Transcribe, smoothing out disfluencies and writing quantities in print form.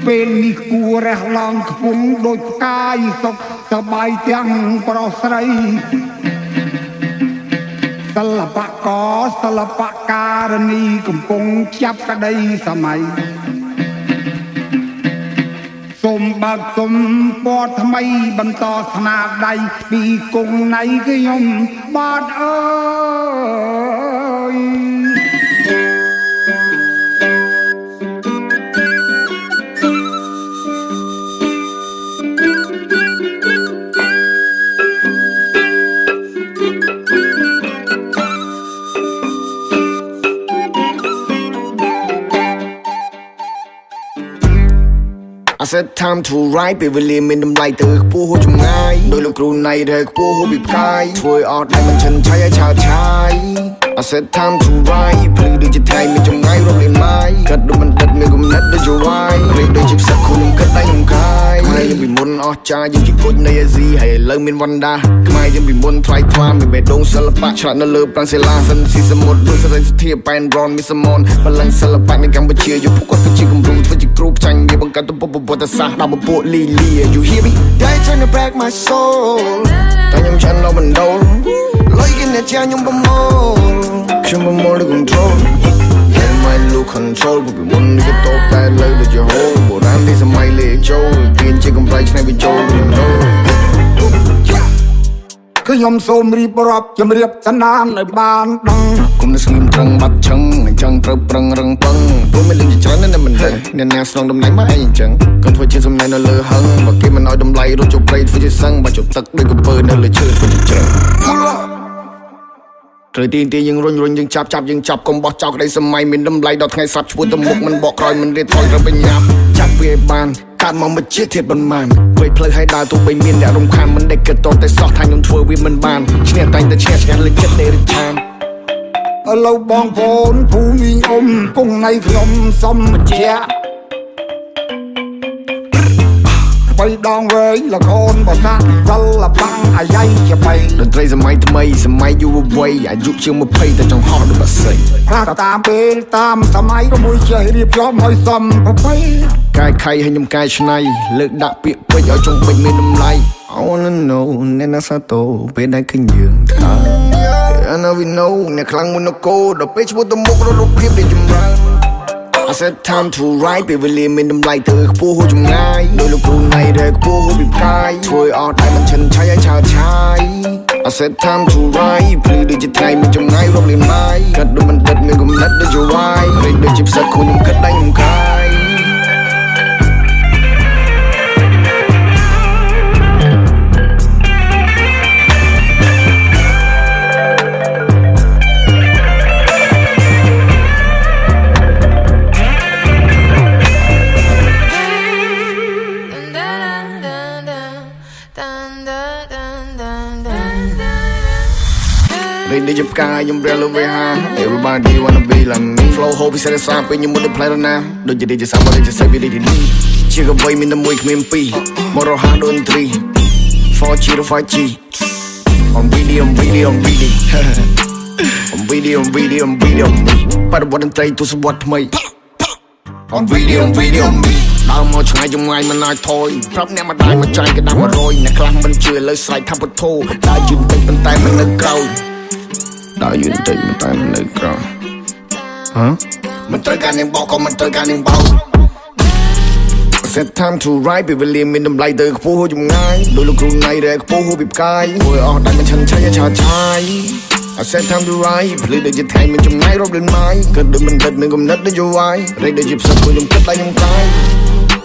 ពេលនេះគួររះឡើងខ្ពង់ដូចផ្កាយសុខសប្បាយទាំងប្រុសស្រីសិល្បករសិល្បការនីកំពុងចាប់ក្តីសម័យសូមបើកទុំពណ៌ថ្មីបន្តស្នាដៃពីគង់ណៃខ្ញុំបាទអើយ I said time to ride ពេលវេលាមានតម្លៃទៅខ្ពស់ហួសចម្ងាយដោយលោកគ្រូណៃដែលខ្ពស់ហួសពីផ្កាយធ្វើអត់ដែលមិនឈិនឆៃឲ្យឆាតឆាយ I said time to ride ព្រឺដូចជាថ្ងៃមានចម្ងាយរកលេងម៉ាយកាត់ដូចមិនដិតមានគំនិតដូចជាវាយព្រេកដូចជាផ្សឹកខ្លួនខ្ញុំគិតដៃខ្ញុំកាយខ្មែរយើងពីមុនអស់ចាយើងជាគុជនៃអាស៊ីហើយឥឡូវមានវណ្ណដាខ្មែរយើងពីមុនថ្លៃថ្លាមានបេះដូងសិល្បៈឆ្លាតនៅលើប្រាំងសិលាសិនស៊ីសមុទ្រដូចសេរីសុធាប៉ែនរ៉នមីសមនបល្ល័ង្កសិល្បៈនៅកម្ពុជាយុគគាត់គឺជាគំរូធ្វើជាគ្រូផ្ចាញ់វាបង្កើតទៅពុទ្ធប្រវត្តិសាស្ត្រដល់ពពួកលីលី You hear me They trying to break my soul តែខ្ញុំឆ្អិននៅបណ្ដូលលុយគេអ្នកជាខ្ញុំប្រមូលខ្ញុំប្រមូលដូច control Yeah my look control ពីមុននេះក៏តបតែលើដូចជាហូរបុរាណនេះសម័យលេចូលទាញជាកំ ប្លែកឆ្នៃបញ្ចូលគឺខ្ញុំសូមរៀបរាប់ជំរាបសន្តានឲ្យបានដឹងគុំនៅស្ងៀមត្រឹងបាត់ឆឹងអញ្ចឹងត្រូវប្រឹងរឹងពឹងព្រោះមានលឹងជាច្រើនណាស់មិនដឹងអ្នកណាស្នងតម្លៃមកអីអញ្ចឹងកូនធ្វើជាសំណែននៅលើហឹងបើគេមិនឲ្យតម្លៃរត់ចូលព្រៃធ្វើជាសឹងបើជប់ទឹកដូចកំពើនៅលើឈើធ្វើជាជ្រឹងត្រូវទីយើងរុញយើងចាប់យើងចាប់កុំបោះចោលក្តីសម័យមានតម្លៃដល់ថ្ងៃស្លាប់ឈ្មោះទៅមុខមិនបកក្រោយមិនរៀបថយត្រូវបញ្ញាប់ចាប់វាឲ្យបានកើតមកមកជាធាតប៉ុន្មានវ័យផ្លូវឲ្យដើរទោះបីមានអ្នករំខានមិនដេកគិតតតែសោះថាខ្ញុំធ្វើវាមិនបានឈ្នះតែឈ្នះលើចិត្តនៃរិទ្ធានឥឡូវបងប្អូនភូមិអ៊ំគង់នៃខ្ញុំសំបញ្ជាក់បីដងវែងលខូនបសាសិល្បៈអាយ៉ៃជាបីតន្ត្រីសម័យថ្មីសម័យយុវវ័យអាយុជាង20តែចង់ហោះដូចបាសីប្រាស់តាមពេលតាមសម័យក៏មួយចេះរៀបចំឲ្យសមប្រពៃកាយខៃឲ្យខ្ញុំកាយឆ្នៃលើកដាក់ពាក្យពេចឲ្យចង់ពេចមានតម្លៃ I wanna know អ្នកណាសាតូពេលដែលឃើញយើងថា I know we know អ្នកខ្លាំងមុននគរដល់ពេលឈ្មោះទៅមុខរត់រូបភាពដែលចម្រើនI said time to ride ពេលវេលាមានតម្លៃទៅខ្ពស់ហួសចម្ងាយដោយលោកគ្រូណៃដែលខ្ពស់ហួសពីផ្កាយធ្វើអត់តែមិនឈិនឆៃឲ្យឆាតឆាយ I said time to ride ព្រឺដូចជាថ្ងៃមានចម្ងាយរកលេងម៉ាយកាត់ដូចមិនដិតមានគំនិតដូចជាវាយព្រេកដូចជាផ្សឹកខ្លួនខ្ញុំគិតដៃខ្ញុំកាយThey just got you umbrella way high. Everybody wanna be like me. Flow hope is at the side when you move the planet now. Don't you just somebody just say we did it. Chick boy me the week me P. Moro hard on 3. 4G to 5G. On video. On video me. But what I'm trying to support me. On video me. ដើមមកឆ្ងាយចម្ងាយមិនអាចថយប្រាប់អ្នកមកដៃមកចាយក៏ដាក់100អ្នកខ្លះមិនជឿលើស្រែកថាពុទ្ធោដើរយឺនពេកប៉ុន្តែមិននៅក្រោយដើរយឺនពេកប៉ុន្តែមិននៅក្រោយមិនត្រូវការនាងបោកក៏មិនត្រូវការនាងបោក Set time to ride ពេលវេលាមានតម្លៃទៅខ្ពស់ហួសចម្ងាយដោយលោកគ្រូណៃដែលខ្ពស់ហួសពីផ្កាយធ្វើអស់តែមិនឈិនឆៃឆាតឆាយ I said time to ride ភ្លឺដូចជាថ្ងៃមានចម្ងាយរកលេងម៉ាយគិតដូចមិនដិតមានគំនិតដូចជាវាយរែកដូចជាផ្សឹកខ្លួនខ្ញុំគិតតែខ្ញុំកាយ